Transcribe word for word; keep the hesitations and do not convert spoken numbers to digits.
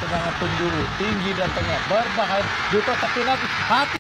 tegangan penjuru tinggi dan tengah berbahaya. Duto tapi nanti hati